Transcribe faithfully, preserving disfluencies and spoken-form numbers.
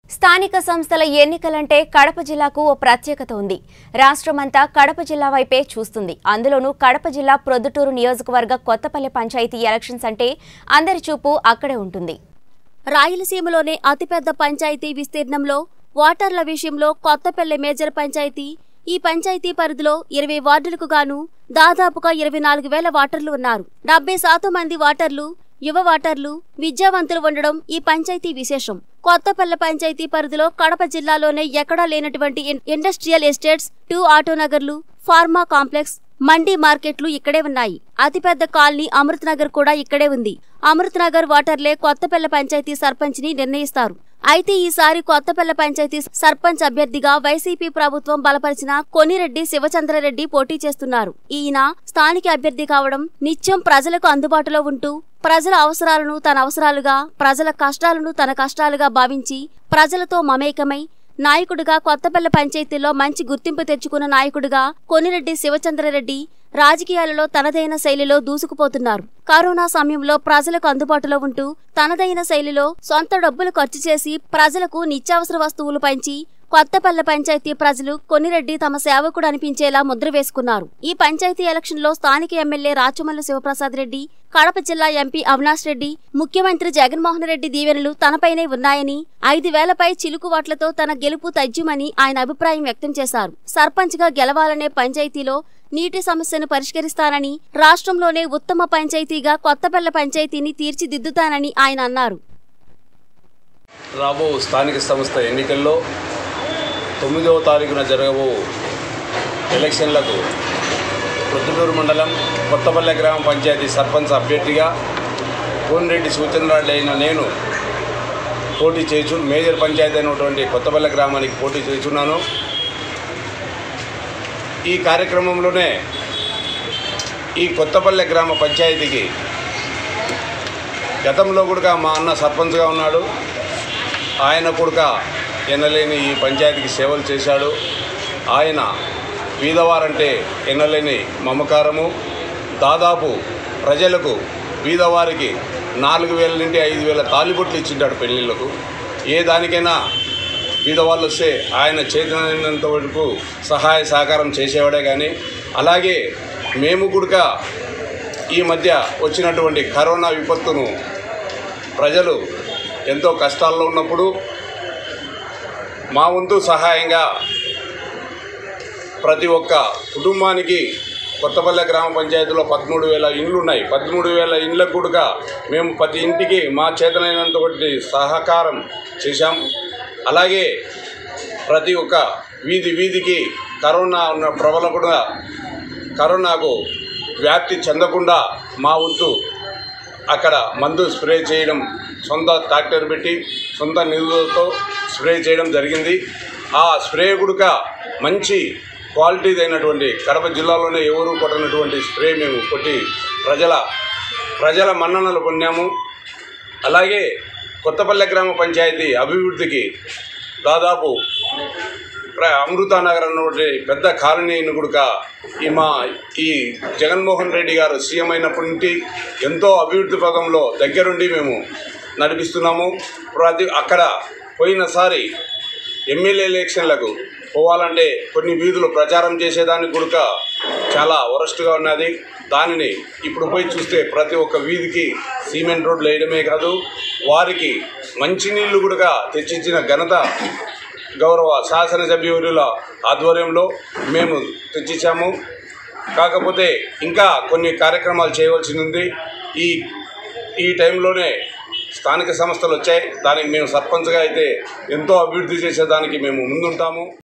స్థానిక సంస్థల ఎన్నికలంటే కడప జిల్లాకు ఓ ప్రత్యేకత ఉంది. రాష్ట్రమంతా కడప జిల్లా వైపే చూస్తుంది. అందులోనూ కడప జిల్లా ప్రొద్దుటూరు నియోజకవర్గ కొత్తపల్లి పంచాయతీ ఎలక్షన్స్ అంటే అందరి చూపు అక్కడే ఉంటుంది. రాయలసీమలోనే అతిపెద్ద పంచాయతీ విస్తీర్ణంలో ఓటర్ల విషయంలో కొత్తపల్లి మేజర్ పంచాయతీ. ఈ పంచాయతీ పరిధిలో ఇరవై వార్డులకు గాను దాదాపుగా ఇరవై నాలుగు వేల ఓటర్లు ఉన్నారు. డెబ్బై శాతం మంది ఓటర్లు యువ ఓటర్లు, విద్యావంతులు ఉండడం ఈ పంచాయతీ విశేషం. కొత్తపల్లి పంచాయతీ పరిధిలో కడప జిల్లాలోనే ఎక్కడా లేనటువంటి ఇండస్ట్రియల్ ఎస్టేట్స్, టూ ఆటోనగర్లు, ఫార్మా కాంప్లెక్స్, మండీ మార్కెట్లు ఇక్కడే ఉన్నాయి. అతిపెద్ద కాలనీ అమృత్ నగర్ కూడా ఇక్కడే ఉంది. అమృత్ నగర్ ఓటర్లే కొత్తపల్లి పంచాయతీ సర్పంచ్ ని నిర్ణయిస్తారు. అయితే ఈసారి కొత్తపల్లి పంచాయతీ సర్పంచ్ అభ్యర్థిగా వైసీపీ ప్రభుత్వం బలపరిచిన కొనిరెడ్డి శివచంద్రరెడ్డి పోటీ చేస్తున్నారు. ఈయన స్థానిక అభ్యర్థి కావడం, నిత్యం ప్రజలకు అందుబాటులో ఉంటూ ప్రజల అవసరాలను తన అవసరాలుగా, ప్రజల కష్టాలను తన కష్టాలుగా భావించి ప్రజలతో మమేకమై నాయకుడిగా కొత్తపల్లి పంచాయతీలో మంచి గుర్తింపు తెచ్చుకున్న నాయకుడిగా కొనిరెడ్డి శివచంద్రరెడ్డి రాజకీయాలలో తనదైన శైలిలో దూసుకుపోతున్నారు. కరోనా సమయంలో ప్రజలకు అందుబాటులో ఉంటూ తనదైన శైలిలో సొంత డబ్బులు ఖర్చు చేసి ప్రజలకు నిత్యావసర వస్తువులు పంచి కొత్తపల్లి పంచాయతీ ప్రజలు కొనిరెడ్డి తమ సేవకుడు అనిపించేలా ముద్ర వేసుకున్నారు. ఈ పంచాయతీ ఎలక్షన్ లో స్థానిక ఎమ్మెల్యే రాచమల్లు శివప్రసాద్ రెడ్డి, కడప జిల్లా ఎంపీ అవినాష్ రెడ్డి, ముఖ్యమంత్రి జగన్మోహన్ రెడ్డి దీవెనలు తనపైనే ఉన్నాయని, ఐదు వేలపై చిలుకు ఓట్లతో తన గెలుపు తథ్యమని ఆయన అభిప్రాయం వ్యక్తం చేశారు. సర్పంచ్ గా గెలవాలనే పంచాయతీలో నీటి సమస్యను పరిష్కరిస్తానని, రాష్ట్రంలోనే ఉత్తమ పంచాయతీగా కొత్తపల్లి పంచాయతీని తీర్చిదిద్దుతానని ఆయన అన్నారు. రాబో స్థానిక సంస్థ ఎన్నికల్లో తొమ్మిదవ తారీఖున జరగబో ఎలక్షన్లకు ప్రొద్దుటూరు మండలం కొత్తపల్లి గ్రామ పంచాయతీ సర్పంచ్ అభ్యర్థిగా కోనిరెడ్డి శివచంద్రరెడ్డి అయిన నేను పోటీ చేసు మేజర్ పంచాయతీ అయినటువంటి కొత్తపల్లి గ్రామానికి పోటీ చేస్తున్నాను. ఈ కార్యక్రమంలోనే ఈ కొత్తపల్లి గ్రామ పంచాయతీకి గతంలో కూడా మా అన్న సర్పంచ్గా ఉన్నాడు. ఆయన కూడా ఎన్నలేని ఈ పంచాయతీకి సేవలు చేశాడు. ఆయన బీదవారంటే ఎన్నలేని మమకారము. దాదాపు ప్రజలకు బీదవారికి నాలుగు వేల నుండి ఐదు వేల తాలిబొట్లు ఇచ్చింటాడు పెళ్ళిళ్ళకు. ఏ దానికైనా బీదవాళ్ళు వస్తే ఆయన చేతనైనంత వరకు సహాయ సహకారం చేసేవాడే. కానీ అలాగే మేము కూడా ఈ మధ్య వచ్చినటువంటి కరోనా విపత్తును ప్రజలు ఎంతో కష్టాల్లో ఉన్నప్పుడు మా వంతు సహాయంగా ప్రతి ఒక్క కుటుంబానికి కొత్తపల్లి గ్రామ పంచాయతీలో పదమూడు వేల ఇండ్లు ఉన్నాయి. పదమూడు వేల ఇండ్లకు కూడా మేము ప్రతి ఇంటికి మా చేతనైనంత సహకారం చేశాం. అలాగే ప్రతి ఒక్క వీధి వీధికి కరోనా ఉన్న ప్రబలకుండా కరోనాకు వ్యాప్తి చెందకుండా మా వంతు అక్కడ మందు స్ప్రే చేయడం, సొంత ట్రాక్టర్ పెట్టి సొంత నిధులతో స్ప్రే చేయడం జరిగింది. ఆ స్ప్రే కూడా మంచి క్వాలిటీది అయినటువంటి కడప జిల్లాలోనే ఎవరు కొట్టినటువంటి స్ప్రే మేము కొట్టి ప్రజల ప్రజల మన్ననలు పొందాము. అలాగే కొత్తపల్లి గ్రామ పంచాయతీ అభివృద్ధికి దాదాపు అమృతనగర్ అన్నటువంటి పెద్ద కాలనీని కూడా ఈ మా ఈ జగన్మోహన్ రెడ్డి గారు సీఎం అయినప్పటి నుండి ఎంతో అభివృద్ధి పథంలో దగ్గరుండి మేము నడిపిస్తున్నాము. ప్రతి అక్కడ పోయినసారి ఎమ్మెల్యే ఎలక్షన్లకు పోవాలంటే కొన్ని వీధులు ప్రచారం చేసేదానికి కూడా చాలా వరస్ట్గా ఉన్నది. దానిని ఇప్పుడు పోయి చూస్తే ప్రతి ఒక్క వీధికి సిమెంట్ రోడ్లు వేయడమే కాదు, వారికి మంచినీళ్ళు కూడా తెచ్చిచ్చిన ఘనత గౌరవ శాసనసభ్యుల ఆధ్వర్యంలో మేము తెచ్చిచ్చాము. కాకపోతే ఇంకా కొన్ని కార్యక్రమాలు చేయవలసి ఉంది. ఈ ఈ టైంలోనే స్థానిక సంస్థలు వచ్చాయి. దానికి మేము సర్పంచ్గా అయితే ఎంతో అభివృద్ధి చేసేదానికి మేము ముందుంటాము.